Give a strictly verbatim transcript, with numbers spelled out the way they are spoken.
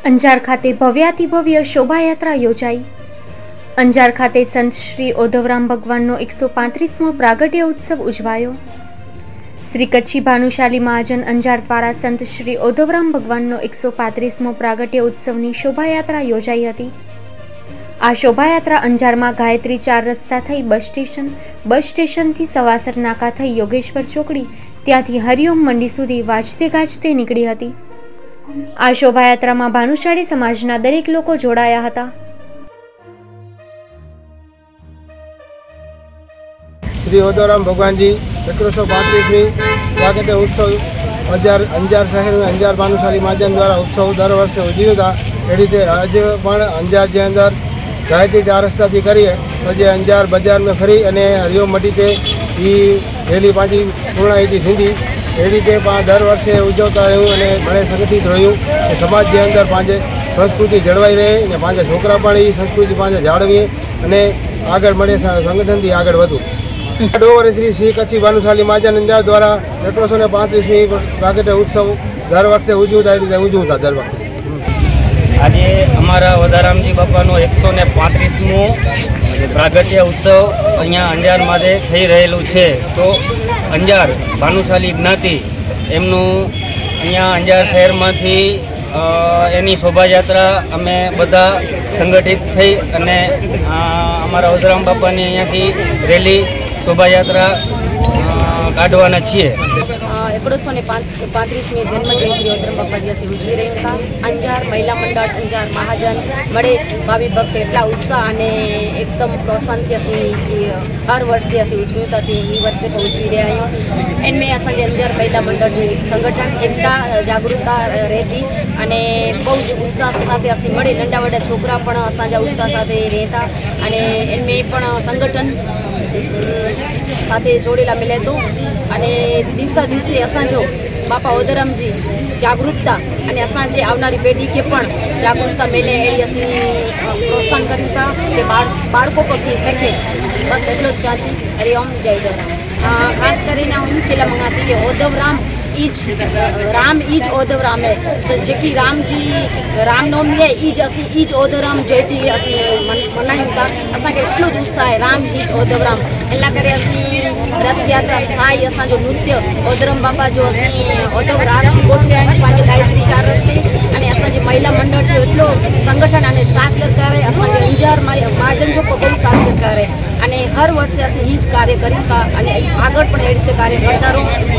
અંજાર ખાતે ભવ્યાતિ ભવ્ય શોભાયાત્રા યોજાઈ। અંજાર ખાતે સંત શ્રી ઓધવરામ ભગવાનનો એકસો પાંત્રીસમો પ્રાગટ્ય ઉત્સવ ઉજવાયો। શ્રી કચ્છી ભાનુશાલી મહાજન અંજાર દ્વારા સંત શ્રી ઓધવરામ ભગવાનનો એકસો પાંત્રીસમો પ્રાગટ્ય ઉત્સવની શોભાયાત્રા યોજાઈ હતી। આ શોભાયાત્રા અંજારમાં ગાયત્રી ચાર રસ્તા થઈ બસ સ્ટેશન, બસ સ્ટેશનથી સવાસર નાકા થઈ યોગેશ્વર ચોકડી, ત્યાંથી હરિઓમ મંડી સુધી વાજતે ગાજતે નીકળી હતી। આ શોભાયાત્રામાં ભાનુશાળી સમાજના દરેક લોકો જોડાયા હતા। श्री ओधवराम भगवान जी एक सौ पैंतीसवीं प्रागट्य उत्सव अंजार अंजार शहर में अंजार भानुशाली महाजन द्वारा उत्सव दर वर्षे उजव्यो था। ए रीते आज पण अंजार जे अंदर गायत्री चार रस्ता थी करीए सजे अंजार बजार में फरी अने हरिओम मटी ते ई रेली पाछी पूर्णाहिती थी। ए रीते दर वर्षे उजवता रह्યું અને ઘણે સંગઠિત રહ્યું કે સમાજ જે અંદર પાંચે સંસ્કૃતિ જળવાઈ રહે અને પાંચે છોકરા પણ એ સંસ્કૃતિ પાંચે જાળવીએ અને આગળ મળે સંગઠનથી આગળ વધુ। ડોવર શ્રી શ્રી કચ્છી ભાનુશાલી મહાજન અંજાર દ્વારા એકસો ને પાંત્રીસમી પ્રાગટ્ય ઉત્સવ દર વખતે ઉજવતા રીતે ઉજવતા દર વખતે આજે અમારા ઓધવરામજી બાપાનો એકસો ને પાંત્રીસમો પ્રાગટ્ય ઉત્સવ અહીંયા અંજાર માથે થઈ રહેલું છે। તો અંજાર ભાનુશાલી જ્ઞાતિ એમનું અહીંયા અંજાર શહેરમાંથી એની શોભાયાત્રા અમે બધા સંગઠિત થઈ અને અમારા ઓધવરામ બાપાની અહીંયાથી રેલી શોભાયાત્રા કાઢવાના છીએ। એકસો ને પાંત્રીસમી જન્મ जयंती ओधवराम बापा जी असी उजवी रही था। अंजार महिला मंडल अंजार महाजन बड़े भावी भक्त एटला उत्साह और एकदम प्रोत्साहन से असी हर वर्ष से असी उजव्यूं थी ई वर्षे पर उजवी रहा आहियूं। इनमें असांजे अंजार महिला मंडल जो एक संगठन एकता जागरूकता रहती अने बहुत उत्साह साथ असी मळी नंढा वड्डा छोकरा पण असांजा उत्साह साथ रहता अने इनमें पण संगठन साथे जोड़ेला मिले तो अने दिवसा दिवसे असांजो बापा ओधवरामजी जागरूकता अने असांजे आवनारी पेढ़ी के पण जागरूकता मिले एड़ी असी प्रोत्साहन कर्युं था के बाळको पण थी सके। बस एटलो ज चाहती। हरिओम जय ओधवराम। खास करीने हूँ एम छेल्ला मंगाती के ओधवराम ईज राम ईज ओधवराम है तो जेकी राम जी रामनवमी है ईज असी ईज ओधवराम जयंती असी मनायूं था। असांखे एटलो ज उत्साह है राम ईज ओधवराम एना करे असी रथ यात्रा स्थायी असांजो नृत्य ओधवराम बापा जो असी ओधव रास गोठव्या पांच गायत्री चार रस्ते अने असांजी महिला मंडळ जो एटलो संगठन अने साथ सरकार है असांजे अंजार महाजन जो बहुत साथ सरकार है अने हर वर्षे असी हीज कार्य कर्युं था अने आगळ पण ए रीते कार्य करता रहो।